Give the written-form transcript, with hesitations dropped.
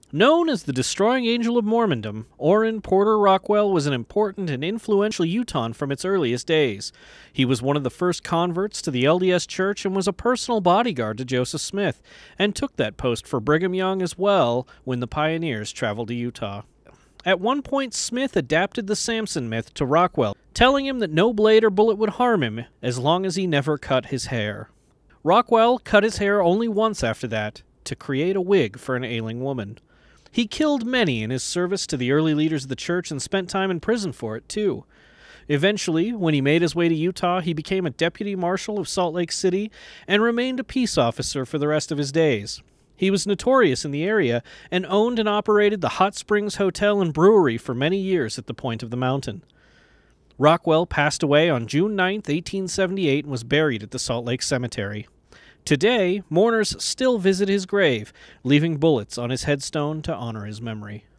Known as the Destroying Angel of Mormondom, Orrin Porter Rockwell was an important and influential Utahn from its earliest days. He was one of the first converts to the LDS Church and was a personal bodyguard to Joseph Smith, and took that post for Brigham Young as well when the pioneers traveled to Utah. At one point, Smith adapted the Samson myth to Rockwell, telling him that no blade or bullet would harm him as long as he never cut his hair. Rockwell cut his hair only once after that, to create a wig for an ailing woman. He killed many in his service to the early leaders of the church and spent time in prison for it, too. Eventually, when he made his way to Utah, he became a deputy marshal of Salt Lake City and remained a peace officer for the rest of his days. He was notorious in the area and owned and operated the Hot Springs Hotel and Brewery for many years at the point of the mountain. Rockwell passed away on June 9, 1878, and was buried at the Salt Lake Cemetery. Today, mourners still visit his grave, leaving bullets on his headstone to honor his memory.